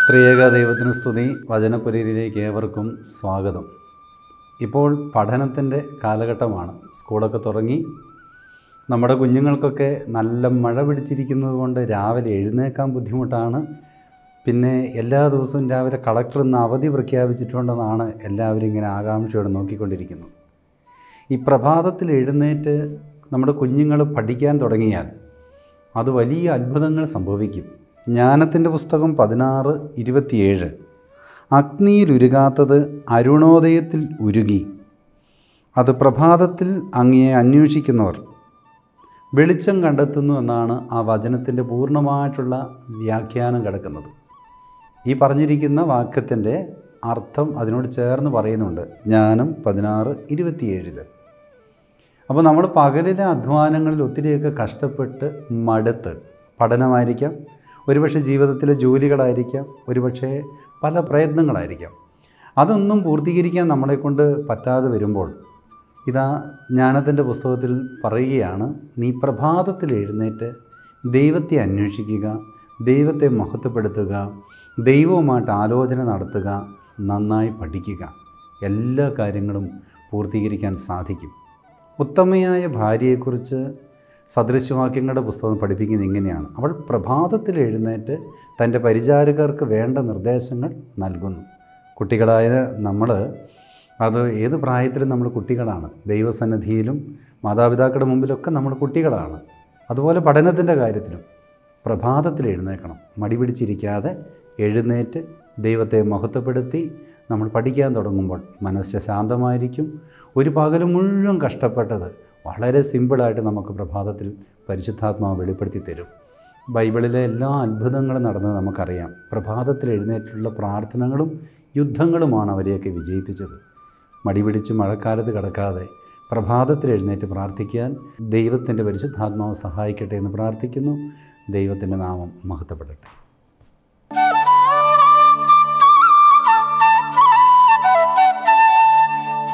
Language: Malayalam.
ത്രിയേക ദൈവത്തിന് സ്തുതി. വചനപുരയിലേക്ക് ഏവർക്കും സ്വാഗതം. ഇപ്പോൾ പഠനത്തിൻ്റെ കാലഘട്ടമാണ്. സ്കൂളൊക്കെ തുടങ്ങി. നമ്മുടെ കുഞ്ഞുങ്ങൾക്കൊക്കെ നല്ല മഴ പിടിച്ചിരിക്കുന്നത് കൊണ്ട് രാവിലെ എഴുന്നേക്കാൻ ബുദ്ധിമുട്ടാണ്. പിന്നെ എല്ലാ ദിവസവും രാവിലെ കളക്ടർ ഇന്ന് അവധി പ്രഖ്യാപിച്ചിട്ടുണ്ടെന്നാണ് എല്ലാവരും ഇങ്ങനെ ആകാംക്ഷയോടെ നോക്കിക്കൊണ്ടിരിക്കുന്നത്. ഈ പ്രഭാതത്തിൽ എഴുന്നേറ്റ് നമ്മുടെ കുഞ്ഞുങ്ങൾ പഠിക്കാൻ തുടങ്ങിയാൽ അത് വലിയ അത്ഭുതങ്ങൾ സംഭവിക്കും. ജ്ഞാനത്തിൻ്റെ പുസ്തകം 16:27 അഗ്നിയിലുരുകാത്തത് അരുണോദയത്തിൽ ഉരുകി, അത് പ്രഭാതത്തിൽ അങ്ങയെ അന്വേഷിക്കുന്നവർ വെളിച്ചം കണ്ടെത്തുന്നു എന്നാണ് ആ വചനത്തിൻ്റെ പൂർണ്ണമായിട്ടുള്ള വ്യാഖ്യാനം കിടക്കുന്നത്. ഈ പറഞ്ഞിരിക്കുന്ന വാക്യത്തിൻ്റെ അർത്ഥം അതിനോട് ചേർന്ന് പറയുന്നുണ്ട് ജ്ഞാനം 16:27. അപ്പോൾ നമ്മൾ പകലിലെ അധ്വാനങ്ങളിൽ ഒത്തിരിയൊക്കെ കഷ്ടപ്പെട്ട് മടുത്ത്, പഠനമായിരിക്കാം, ഒരുപക്ഷെ ജീവിതത്തിലെ ജോലികളായിരിക്കാം, ഒരുപക്ഷെ പല പ്രയത്നങ്ങളായിരിക്കാം, അതൊന്നും പൂർത്തീകരിക്കാൻ നമ്മളെക്കൊണ്ട് പറ്റാതെ വരുമ്പോൾ ഇതാ ജ്ഞാനത്തിൻ്റെ പുസ്തകത്തിൽ പറയുകയാണ്, നീ പ്രഭാതത്തിൽ എഴുന്നേറ്റ് ദൈവത്തെ അന്വേഷിക്കുക, ദൈവത്തെ മഹത്വപ്പെടുത്തുക, ദൈവവുമായിട്ട് ആലോചന നടത്തുക, നന്നായി പഠിക്കുക, എല്ലാ കാര്യങ്ങളും പൂർത്തീകരിക്കാൻ സാധിക്കും. ഉത്തമയായ ഭാര്യയെക്കുറിച്ച് സദൃശവാക്യങ്ങളുടെ പുസ്തകം പഠിപ്പിക്കുന്നത് ഇങ്ങനെയാണ്. അവൾ പ്രഭാതത്തിൽ എഴുന്നേറ്റ് തൻ്റെ പരിചാരകർക്ക് വേണ്ട നിർദ്ദേശങ്ങൾ നൽകുന്നു. കുട്ടികളായ നമ്മൾ, അത് ഏത് പ്രായത്തിലും നമ്മൾ കുട്ടികളാണ്. ദൈവസന്നിധിയിലും മാതാപിതാക്കളുടെ മുമ്പിലൊക്കെ നമ്മൾ കുട്ടികളാണ്. അതുപോലെ പഠനത്തിൻ്റെ കാര്യത്തിലും പ്രഭാതത്തിൽ എഴുന്നേൽക്കണം. മടി പിടിച്ചിരിക്കാതെ എഴുന്നേറ്റ് ദൈവത്തെ മഹത്വപ്പെടുത്തി നമ്മൾ പഠിക്കാൻ തുടങ്ങുമ്പോൾ മനസ്സ് ശാന്തമായിരിക്കും. ഒരു പകൽ മുഴുവൻ കഷ്ടപ്പെട്ടത് വളരെ സിമ്പിളായിട്ട് നമുക്ക് പ്രഭാതത്തിൽ പരിശുദ്ധാത്മാവ് വെളിപ്പെടുത്തി തരും. ബൈബിളിലെ എല്ലാ അത്ഭുതങ്ങളും നടന്നത് നമുക്കറിയാം. പ്രഭാതത്തിൽ എഴുന്നേറ്റുള്ള പ്രാർത്ഥനകളും യുദ്ധങ്ങളുമാണ് അവരെയൊക്കെ വിജയിപ്പിച്ചത്. മടി പിടിച്ച് മഴക്കാലത്ത് കിടക്കാതെ പ്രഭാതത്തിൽ എഴുന്നേറ്റ് പ്രാർത്ഥിക്കാൻ ദൈവത്തിൻ്റെ പരിശുദ്ധാത്മാവ് സഹായിക്കട്ടെ എന്ന് പ്രാർത്ഥിക്കുന്നു. ദൈവത്തിൻ്റെ നാമം മഹത്വപ്പെടട്ടെ.